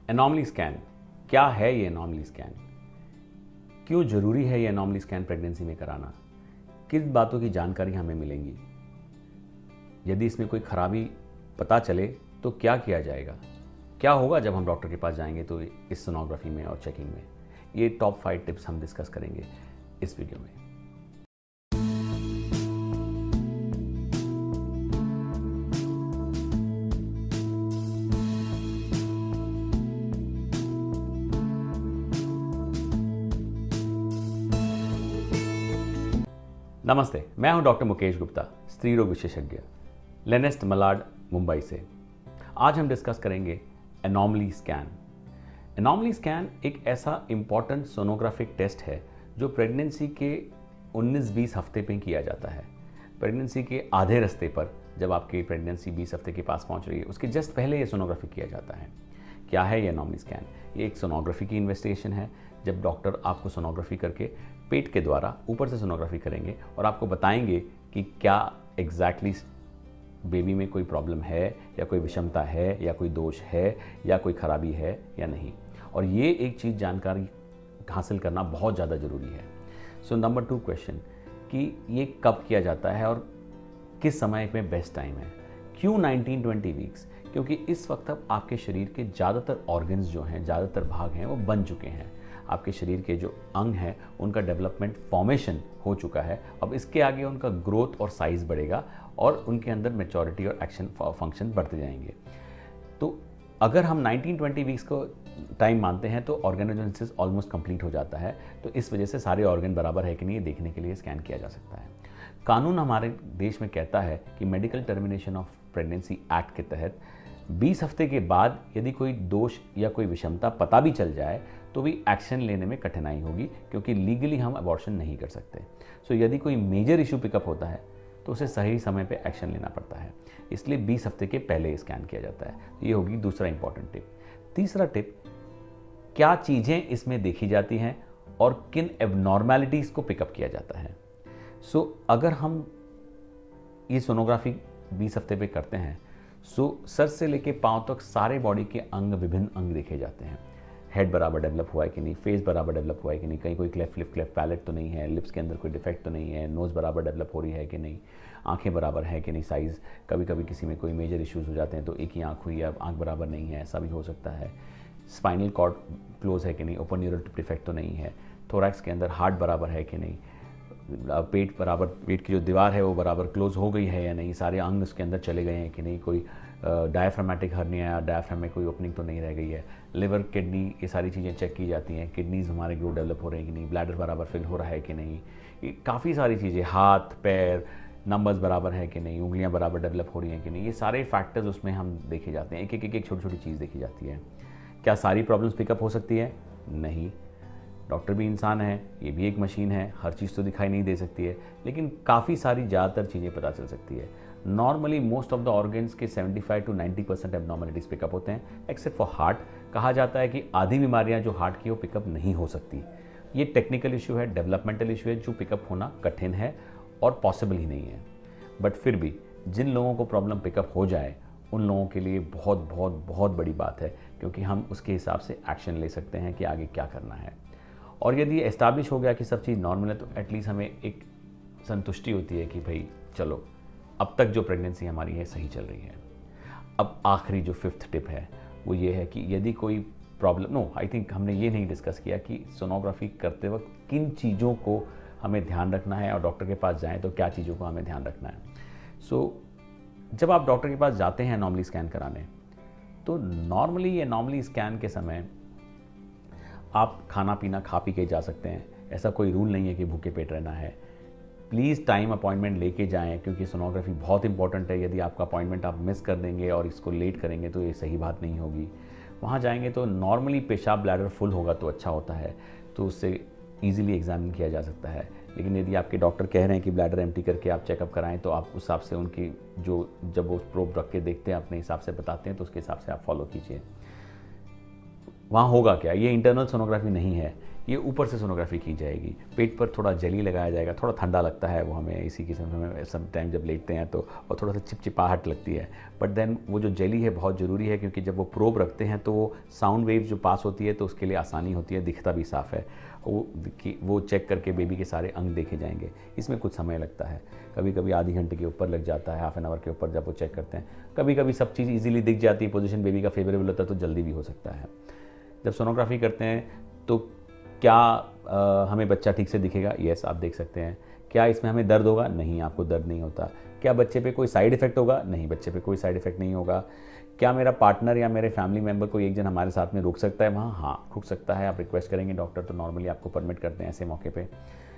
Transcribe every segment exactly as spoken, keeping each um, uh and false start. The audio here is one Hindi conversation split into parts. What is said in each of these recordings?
एनॉमली स्कैन, क्या है ये एनॉमली स्कैन? क्यों ज़रूरी है ये एनॉमली स्कैन प्रेगनेंसी में कराना? किस बातों की जानकारी हमें मिलेंगी? यदि इसमें कोई खराबी पता चले तो क्या किया जाएगा? क्या होगा जब हम डॉक्टर के पास जाएंगे तो इस सोनोग्राफी में और चेकिंग में? ये टॉप फाइव टिप्स हम डिस्कस करेंगे इस वीडियो में। नमस्ते, मैं हूं डॉक्टर मुकेश गुप्ता, स्त्री रोग विशेषज्ञ, लेनेस्ट मलाड, मुंबई से। आज हम डिस्कस करेंगे एनॉमली स्कैन। एनॉमली स्कैन एक ऐसा इंपॉर्टेंट सोनोग्राफिक टेस्ट है जो प्रेगनेंसी के उन्नीस बीस हफ्ते पे किया जाता है। प्रेगनेंसी के आधे रास्ते पर जब आपकी प्रेगनेंसी बीस हफ्ते के पास पहुंच रही है, उसके जस्ट पहले ये सोनोग्राफी किया जाता है। क्या है ये एनॉमली स्कैन? ये एक सोनोग्राफी की इन्वेस्टिगेशन है। जब डॉक्टर आपको सोनोग्राफी करके पेट के द्वारा ऊपर से सोनोग्राफी करेंगे और आपको बताएंगे कि क्या एग्जैक्टली बेबी में कोई प्रॉब्लम है या कोई विषमता है या कोई दोष है या कोई खराबी है या नहीं। और ये एक चीज़ जानकारी हासिल करना बहुत ज़्यादा ज़रूरी है। सो नंबर टू क्वेश्चन कि ये कब किया जाता है और किस समय में बेस्ट टाइम है? क्यों नाइनटीन ट्वेंटी वीक्स? क्योंकि इस वक्त अब आपके शरीर के ज़्यादातर ऑर्गन्स जो हैं, ज़्यादातर भाग हैं, वो बन चुके हैं। आपके शरीर के जो अंग हैं उनका डेवलपमेंट फॉर्मेशन हो चुका है। अब इसके आगे उनका ग्रोथ और साइज़ बढ़ेगा और उनके अंदर मैच्योरिटी और एक्शन फंक्शन बढ़ते जाएंगे। तो अगर हम नाइनटीन ट्वेंटी वीक्स को टाइम मानते हैं तो ऑर्गेनोजेनेसिस ऑलमोस्ट कंप्लीट हो जाता है। तो इस वजह से सारे ऑर्गन बराबर है कि नहीं, ये देखने के लिए स्कैन किया जा सकता है। कानून हमारे देश में कहता है कि medical termination of pregnancy act के तहत बीस हफ्ते के बाद यदि कोई दोष या कोई विषमता पता भी चल जाए तो भी एक्शन लेने में कठिनाई होगी, क्योंकि लीगली हम अबॉर्शन नहीं कर सकते। सो यदि कोई मेजर इशू पिकअप होता है तो उसे सही समय पे एक्शन लेना पड़ता है। इसलिए बीस हफ्ते के पहले स्कैन किया जाता है। ये होगी दूसरा इंपॉर्टेंट टिप। तीसरा टिप, क्या चीज़ें इसमें देखी जाती हैं और किन एबनॉर्मैलिटीज़ को पिकअप किया जाता है। सो so, अगर हम ये सोनोग्राफी बीस हफ्ते पे करते हैं, सो so, सर से लेके पांव तक सारे बॉडी के अंग, विभिन्न अंग देखे जाते हैं। हेड बराबर डेवलप हुआ है कि नहीं, फेस बराबर डेवलप हुआ है कि नहीं, कहीं कोई क्लेफ्ट लिप क्लेफ्ट पैलेट तो नहीं है, लिप्स के अंदर कोई डिफेक्ट तो नहीं है, नोज़ बराबर डेवलप हो रही है कि नहीं, आंखें बराबर है कि नहीं, साइज़। कभी कभी किसी में कोई मेजर इश्यूज़ हो जाते हैं तो एक ही आंख हुई है, आंख बराबर नहीं है, ऐसा भी हो सकता है। स्पाइनल कॉर्ड क्लोज है कि नहीं, ओपन न्यूरल डिफेक्ट तो नहीं है, थोरैक्स के अंदर हार्ट बराबर है कि नहीं, पेट बराबर, पेट की जो दीवार है वो बराबर क्लोज हो गई है या नहीं, सारे अंग उसके अंदर चले गए हैं कि नहीं, कोई डायफ्रामेटिक हर्निया या डायफ्राम में कोई ओपनिंग तो नहीं रह गई है, लिवर, किडनी, ये सारी चीज़ें चेक की जाती हैं। किडनीज हमारे ग्रो डेवलप हो रहे हैं कि नहीं, ब्लैडर बराबर फिल हो रहा है कि नहीं, काफ़ी सारी चीज़ें, हाथ पैर नंबर्स बराबर है कि नहीं, उंगलियां बराबर डेवलप हो रही हैं कि नहीं, ये सारे फैक्टर्स उसमें हम देखे जाते हैं। एक एक एक एक छोटी छोटी चीज़ देखी जाती है। क्या सारी प्रॉब्लम्स पिकअप हो सकती है? नहीं, डॉक्टर भी इंसान है, ये भी एक मशीन है, हर चीज़ तो दिखाई नहीं दे सकती है, लेकिन काफ़ी सारी ज़्यादातर चीज़ें पता चल सकती है। Normally most of the organs के पचहत्तर टू नब्बे परसेंट एबनॉर्मलिटीज़ पिकअप होते हैं, एक्सेप्ट फॉर हार्ट। कहा जाता है कि आधी बीमारियां जो हार्ट की वो पिकअप नहीं हो सकती। ये टेक्निकल इशू है, डेवलपमेंटल इशू है, जो पिकअप होना कठिन है और पॉसिबल ही नहीं है। बट फिर भी जिन लोगों को प्रॉब्लम पिकअप हो जाए उन लोगों के लिए बहुत बहुत बहुत बड़ी बात है, क्योंकि हम उसके हिसाब से एक्शन ले सकते हैं कि आगे क्या करना है। और यदि एस्टैब्लिश हो गया कि सब चीज़ नॉर्मल है तो एटलीस्ट हमें एक संतुष्टि होती है कि भाई चलो, अब तक जो प्रेगनेंसी हमारी है सही चल रही है। अब आखिरी जो फिफ्थ टिप है वो ये है कि यदि कोई प्रॉब्लम, नो आई थिंक हमने ये नहीं डिस्कस किया कि सोनोग्राफी करते वक्त किन चीज़ों को हमें ध्यान रखना है और डॉक्टर के पास जाएं तो क्या चीज़ों को हमें ध्यान रखना है। सो so, जब आप डॉक्टर के पास जाते हैं एनॉमली स्कैन कराने, तो नॉर्मली एनॉमली स्कैन के समय आप खाना पीना खा पी के जा सकते हैं। ऐसा कोई रूल नहीं है कि भूखे पेट रहना है। प्लीज़ टाइम अपॉइंटमेंट लेके जाएं, क्योंकि सोनोग्राफी बहुत इंपॉर्टेंट है। यदि आपका अपॉइंटमेंट आप मिस कर देंगे और इसको लेट करेंगे तो ये सही बात नहीं होगी। वहाँ जाएंगे तो नॉर्मली पेशाब ब्लैडर फुल होगा तो अच्छा होता है, तो उससे ईजिली एग्जामिन किया जा सकता है। लेकिन यदि आपके डॉक्टर कह रहे हैं कि ब्लैडर एम्प्टी करके आप चेकअप कराएं, तो आप उस हिसाब से उनकी जो, जब वो प्रोब रख के देखते हैं अपने हिसाब से बताते हैं, तो उसके हिसाब से आप फॉलो कीजिए। वहाँ होगा क्या, ये इंटरनल सोनोग्राफी नहीं है, ये ऊपर से सोनोग्राफी की जाएगी, पेट पर थोड़ा जेली लगाया जाएगा, थोड़ा ठंडा लगता है वो हमें इसी किस्म में सम टाइम जब लेटते हैं तो, और थोड़ा सा चिपचिपाहट लगती है, बट देन वो जो जेली है बहुत ज़रूरी है, क्योंकि जब वो प्रोब रखते हैं तो वो साउंड वेव जो पास होती है तो उसके लिए आसानी होती है, दिखता भी साफ़ है, वो वो चेक करके बेबी के सारे अंग देखे जाएंगे। इसमें कुछ समय लगता है, कभी कभी आधी घंटे के ऊपर लग जाता है, हाफ एन आवर के ऊपर जब वो चेक करते हैं। कभी कभी सब चीज़ इजीली दिख जाती है, पोजीशन बेबी का फेवरेबल होता है तो जल्दी भी हो सकता है। जब सोनोग्राफी करते हैं तो क्या आ, हमें बच्चा ठीक से दिखेगा? यस, आप देख सकते हैं। क्या इसमें हमें दर्द होगा? नहीं, आपको दर्द नहीं होता। क्या बच्चे पे कोई साइड इफ़ेक्ट होगा? नहीं, बच्चे पे कोई साइड इफ़ेक्ट नहीं होगा। क्या मेरा पार्टनर या मेरे फैमिली मेम्बर कोई एक जन हमारे साथ में रुक सकता है वहाँ? हाँ, रुक सकता है। आप रिक्वेस्ट करेंगे डॉक्टर तो नॉर्मली आपको परमिट करते हैं ऐसे मौके पे।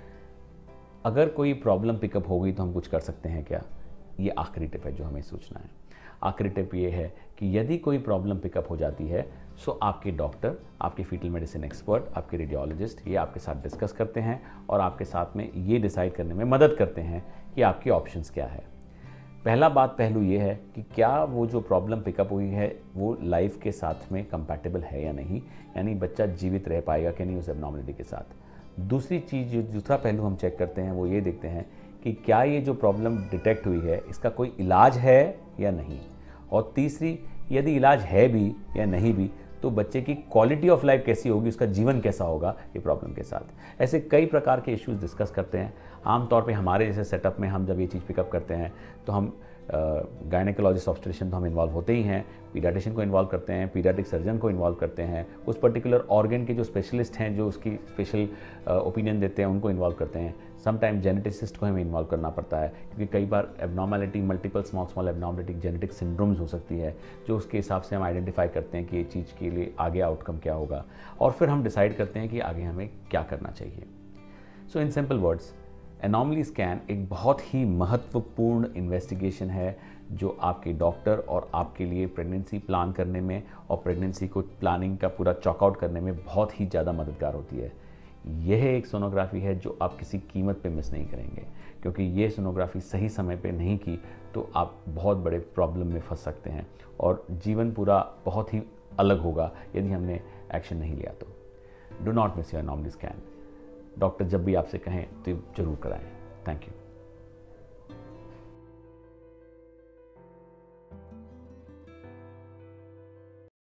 अगर कोई प्रॉब्लम पिकअप हो गई तो हम कुछ कर सकते हैं क्या? ये आखिरी टिप है जो हमें सोचना है। आखिरी टिप ये है कि यदि कोई प्रॉब्लम पिकअप हो जाती है सो आपके डॉक्टर, आपके फीटल मेडिसिन एक्सपर्ट, आपके रेडियोलॉजिस्ट ये आपके साथ डिस्कस करते हैं और आपके साथ में ये डिसाइड करने में मदद करते हैं कि आपके ऑप्शंस क्या है। पहला बात पहलू ये है कि क्या वो जो प्रॉब्लम पिकअप हुई है वो लाइफ के साथ में कंपैटिबल है या नहीं, यानी बच्चा जीवित रह पाएगा कि नहीं उस एबनॉर्मलिटी के साथ। दूसरी चीज़ जो दूसरा पहलू हम चेक करते हैं वो ये देखते हैं कि क्या ये जो प्रॉब्लम डिटेक्ट हुई है इसका कोई इलाज है या नहीं, और तीसरी, यदि इलाज है भी या नहीं भी तो बच्चे की क्वालिटी ऑफ लाइफ कैसी होगी, उसका जीवन कैसा होगा ये प्रॉब्लम के साथ। ऐसे कई प्रकार के इश्यूज डिस्कस करते हैं। आमतौर पे हमारे जैसे सेटअप में हम जब ये चीज़ पिकअप करते हैं तो हम गायनेकोलॉजिस्ट ऑब्स्टेट्रिशियन तो हम इन्वॉल्व होते ही हैं, पीडियाट्रिशियन को इन्वॉल्व करते हैं, पीडियाट्रिक सर्जन को इन्वॉल्व करते हैं, उस पर्टिकुलर ऑर्गन के जो स्पेशलिस्ट हैं जो उसकी स्पेशल ओपिनियन देते हैं उनको इन्वॉल्व करते हैं। समटाइम जेनेटिसिस्ट को हमें इन्वॉल्व करना पड़ता है, क्योंकि कई बार abnormality, multiple small small abnormality genetic syndromes हो सकती है, जो उसके हिसाब से हम आइडेंटिफाई करते हैं कि ये चीज़ के लिए आगे आउटकम क्या होगा, और फिर हम डिसाइड करते हैं कि आगे हमें क्या करना चाहिए। So in simple words, anomaly scan एक बहुत ही महत्वपूर्ण इन्वेस्टिगेशन है जो आपके डॉक्टर और आपके लिए प्रेगनेंसी प्लान करने में और प्रेगनेंसी को प्लानिंग का पूरा चॉकआउट करने में बहुत ही ज़्यादा मददगार होती है। यह एक सोनोग्राफी है जो आप किसी कीमत पे मिस नहीं करेंगे, क्योंकि ये सोनोग्राफी सही समय पे नहीं की तो आप बहुत बड़े प्रॉब्लम में फंस सकते हैं और जीवन पूरा बहुत ही अलग होगा यदि हमने एक्शन नहीं लिया तो। Do not miss your anomaly scan. Doctor जब भी आपसे कहें तो जरूर कराएं। Thank you.